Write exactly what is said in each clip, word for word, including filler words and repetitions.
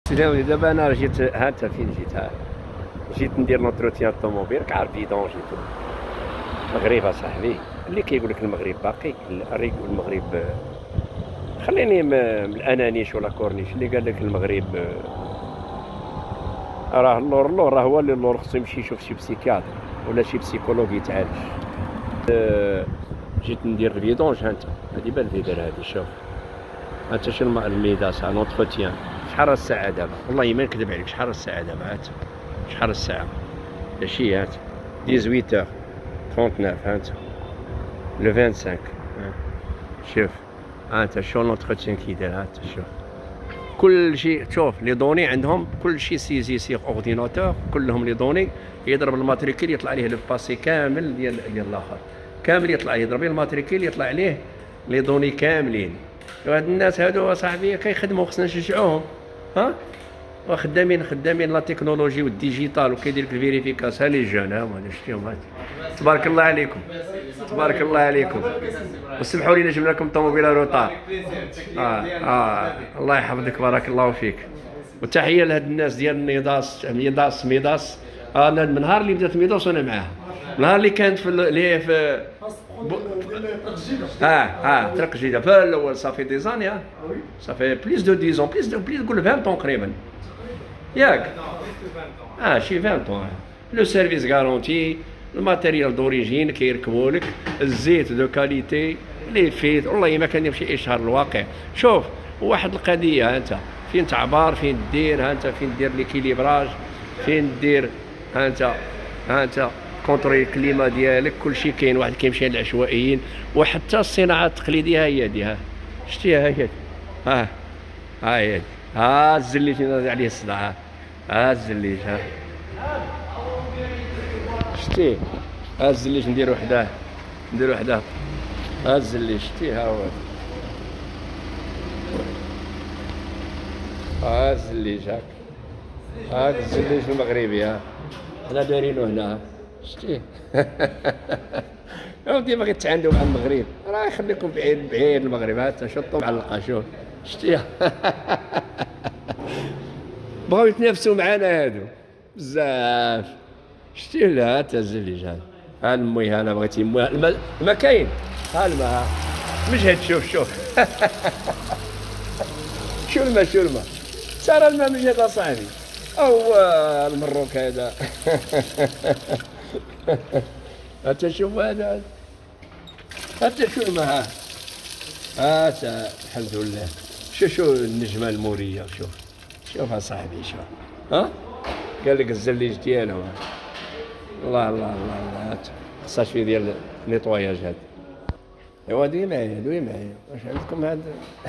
سلام. دابا انا جيت، ها انت فين جيت؟ ها جيت ندير نوتروتيان طوموبيل، كعارف فيدون جيتو المغرب اصاحبي. اللي كيقول لك المغرب باقي، اللي يقول المغرب خليني من الانانيش ولا كورنيش. اللي قال لك المغرب راه اللور اللور راه هو اللي اللور خصو يمشي يشوف شي بسيكياتر ولا شي بسيكولوج يتعالج. جيت ندير الفيدونج. ها انت هادي بان فيدر هادي، شوف ها انت شنو الميداس ان اونتروتيان. شحال الساعه دابا؟ والله ما نكذب عليك، شحال الساعه دابا؟ هات شحال الساعه؟ ماشي هات ثمانية هور ثلاثة وثلاثين. ها انت لو خمسة وعشرين. شوف ها انت شنو لونتروتيان كيدير. ها انت شوف كل شيء. شوف لي دوني عندهم كل شيء سيزي سيغ اورديناتور، كلهم لي دوني. يضرب الماتريكيل يطلع عليه لو باسي كامل ديال ديال الاخر كامل، يطلع عليه يضرب الماتريكيل يطلع عليه لي دوني كاملين. وهاد الناس هادو اصاحبي كيخدموا، خصنا نشجعوهم. ها وخدامين خدامين لا تكنولوجي والديجيتال وكيدير لك الفيريفيكاس. ها لي جون ها هما شفتيهم. هاد تبارك الله عليكم، تبارك الله عليكم. وسمحوا لي نجيب لكم طوموبيل روطار. اه اه الله يحفظك، بارك الله فيك. وتحيه لهاد الناس ديال ميداس ميداس ميداس. انا من نهار اللي بدات ميداس وانا معاها، نهار اللي كانت في اللي في اه اه طرق جديده في الاول. صافي دي زاني، صافي بليس دو ديز اون بليس دو بليس نقول عشرين طون قريبا، ياك؟ اه شي عشرين طون. لو سيرفيس غارونتي، الماتيريال دوريجين كيركبوا لك، الزيت دو كاليتي، لي فيت. والله ما كان يمشي اشهار الواقع. شوف واحد القضيه، ها انت فين تعبر، فين دير، ها انت فين دير ليكيليبراج، فين دير، ها انت ها انت كونتري الكليما ديالك. كلشي كاين. واحد كيمشي للعشوائيين، وحتى الصناعه التقليديه ها هي دي. ها شتيها هي؟ ها ها هي ها الزليج اللي عليه الصداع. ها الزليج، ها شتي؟ ها الزليج نديرو حداه، نديرو حداه. ها الزليج شتي؟ ها هو ها الزليج. هاك هاك الزليج المغربي. ها حنا دايرينو هنا، شتي؟ ودي باغي تعاندوا مع المغرب، راه يخليكم بعيد بعيد المغرب. ها انت شطوا معلقه، شوف شتي؟ بغاو يتنافسوا معانا هادو بزاف، شتي؟ لا انت الزليج. هذا ها المي، انا بغيتي الماء، الماء ما كاين. ها الماء، ها مجهد. شوف شوف شو الماء، شو الماء، ترى الماء مجهد اصاحبي. او المروك هذا. انت شوف هذا، انت شو الماء. ها ها الحمد لله. شوف شو النجمه الموريه. شوف شوف اصاحبي، شوف ها قال لك الزليج ديالهم. الله الله الله الله. خصها شويه ديال نيطواياج. هذا ايوا دوي معايا، دوي معايا. واش عندكم هذا؟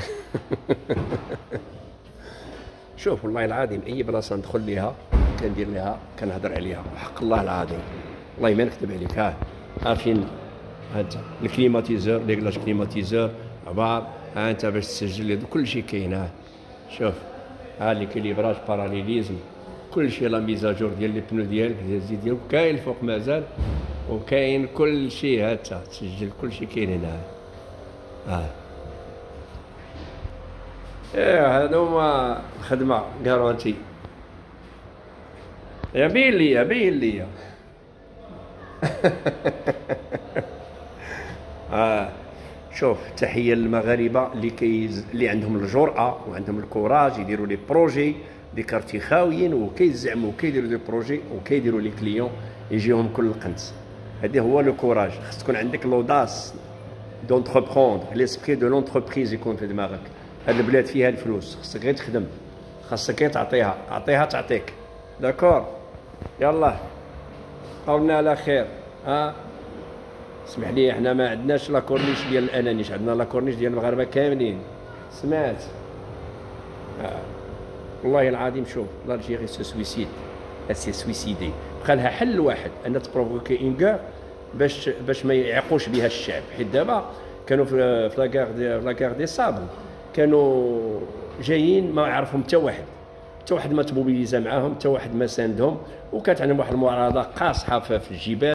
شوف والله العظيم اي بلاصه ندخل ليها كندير ليها كنهضر عليها، وحق الله العظيم والله ما نكذب عليك. ها ها فين؟ ها انت الكليماتيزور، لي كلاش كليماتيزور عبار. ها انت باش تسجل كل شيء كاين. ها شوف ها ليكيليبراج، باراليليزم، كل شيء. لا ميزاجور ديال لي بنو ديالك الزيت ديالك كاين الفوق مازال، وكاين كل شيء. ها انت تسجل كل شيء كاين هنا. ها ايه هادو هما الخدمه كارونتي. يا بين ليا بين ليا. اه شوف تحيه للمغاربه اللي كيز اللي عندهم الجرأه وعندهم الكوراج يديروا لي بروجي دي كارتي خاويين، وكيزعموا وكيديروا دي بروجي وكيديروا لي كليون يجيهم كل القنت. هذا هو لو كوراج. خص تكون عندك لوداس دونتربروندر، ليسبري دو لونتربريز يكون في دماغك. هاد البلاد فيها الفلوس، خصك غير تخدم، خاصك غير تعطيها، عطيها تعطيك. داكور يلا قولنا على خير. ها اسمح لي، احنا ما عندناش لا كورنيش ديال الانانيش، عندنا لا كورنيش ديال المغاربه كاملين. سمعت؟ آه. والله العظيم شوف لالجيري سو سويسيد، سي سويسيدي. بقى لها حل واحد، ان تبروفوكي اون كار باش باش ما يعيقوش بها الشعب. حيت دابا كانوا في في لاكار دي لاكار دي صابل كانوا جايين ما يعرفهم حتى واحد، حتى واحد ما تموبيليزا معاهم، حتى واحد ما ساندهم، وكانت عندهم واحد المعارضه قاصحه في الجبال.